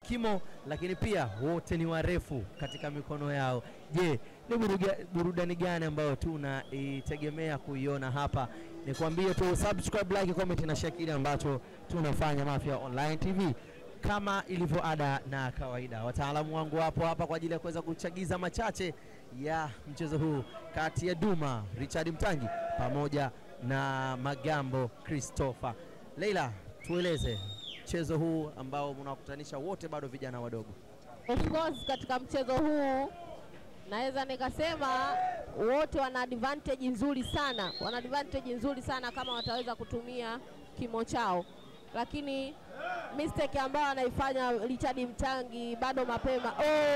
kimo, lakini pia wote ni warefu katika mikono yao. Je, ni burudani gani ambayo tunaitegemea kuiona hapa? Nikwambie tu subscribe, like, comment na share kile ambacho tunafanya Mafia Online TV. Kama ilivyo ada na kawaida, wataalamu wangu wapo hapa kwa ajili ya kuweza kuchagiza machache ya mchezo huu kati ya Duma Richard Mtangi pamoja na Magambo Christopher. Leila, tueleze mchezo huu ambao unakutanisha wote bado vijana wadogo. Of course katika mchezo huu naweza nikasema wote wana advantage nzuri sana. Wana advantage nzuri sana kama wataweza kutumia kimo chao. Lakini mistake ambayo anaifanya Richard Mtangi bado mapema.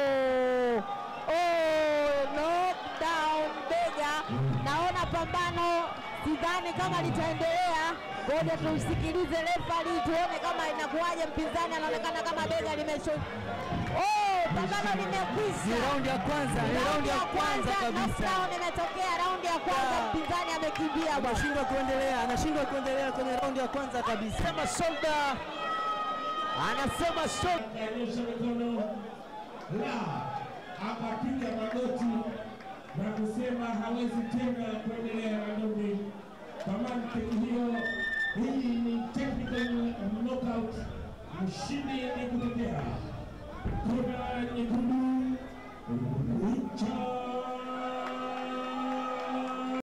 Knockdown bega. Naona pambano sidhani kama litaendelea. Ngoja tumsikilize referee tuone kama inakuaje. Mpinzani anaonekana kama bega limesho. Pambano limekwisha. Round ya kwanza kabisa. Knockdown imetokea round ya kwanza, mpinzani amekimbia. Anashindwa kuendelea kwenye round ya kwanza kabisa. Anasema shoulder. Anyosha mikono akapiga magoti na kusema hawezi tena kuendelea na ndondi. Kwa mantiki hiyo, hii ni technical knockout. Mshindi ni kutokea kuna nyekundu Richard